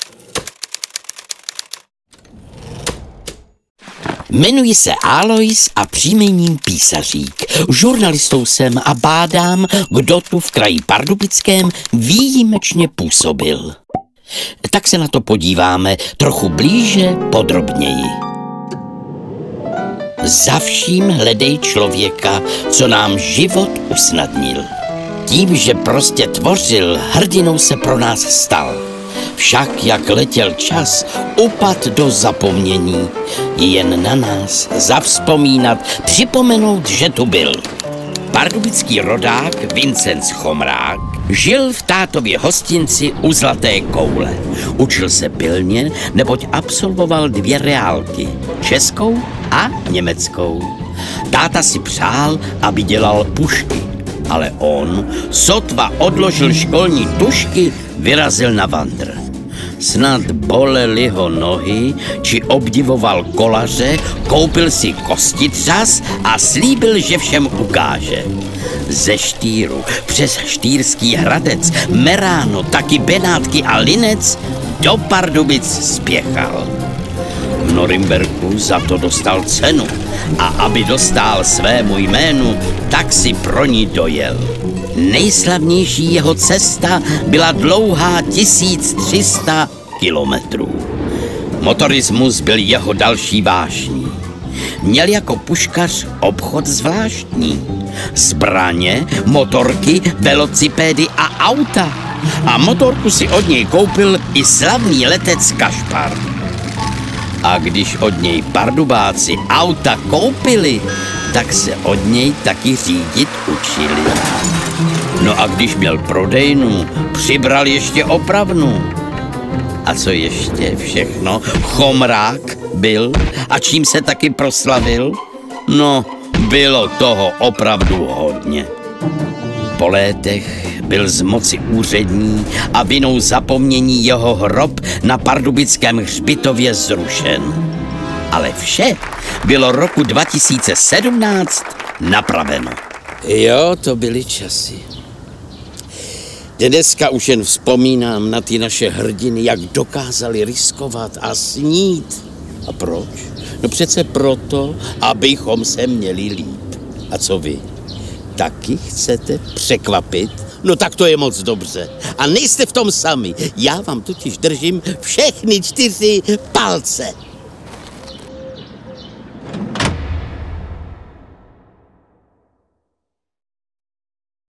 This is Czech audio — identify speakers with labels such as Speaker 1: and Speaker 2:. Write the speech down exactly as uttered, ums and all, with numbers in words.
Speaker 1: Jmenuji se Alois a příjmením Písařík. Žurnalistou jsem a bádám, kdo tu v kraji Pardubickém výjimečně působil. Tak se na to podíváme trochu blíže, podrobněji. Za vším hledej člověka, co nám život usnadnil. Tím, že prostě tvořil, hrdinou se pro nás stal. Však jak letěl čas, upad do zapomnění. Jen na nás zavzpomínat, připomenout, že tu byl. Pardubický rodák Vincenc Chomrák žil v tátově hostinci u Zlaté koule. Učil se pilně, neboť absolvoval dvě reálky, českou a německou. Táta si přál, aby dělal pušky, ale on, sotva odložil školní tušky, vyrazil na vandr. Snad bolely ho nohy, či obdivoval kolaře, koupil si kostitřas a slíbil, že všem ukáže. Ze Štýru přes Štýrský Hradec, Meráno, taky Benátky a Linec do Pardubic spěchal. V Norimberku za to dostal cenu a aby dostál svému jménu, tak si pro ní dojel. Nejslavnější jeho cesta byla dlouhá tisíc tři sta kilometrů. Motorismus byl jeho další vášní. Měl jako puškař obchod zvláštní. Zbraně, motorky, velocipédy a auta. A motorku si od něj koupil i slavný letec Kašpar. A když od něj Pardubáci auta koupili, tak se od něj taky řídit učili. No a když měl prodejnu, přibral ještě opravnu. A co ještě všechno? Chomrák byl a čím se taky proslavil? No, bylo toho opravdu hodně. Po létech byl z moci úřední a vinou zapomnění jeho hrob na pardubickém hřbitově zrušen. Ale vše bylo roku dva tisíce sedmnáct napraveno. Jo, to byly časy. Dneska už jen vzpomínám na ty naše hrdiny, jak dokázali riskovat a snít. A proč? No přece proto, abychom se měli líp. A co vy? Taky chcete překvapit? No tak to je moc dobře. A nejste v tom sami. Já vám totiž držím všechny čtyři palce.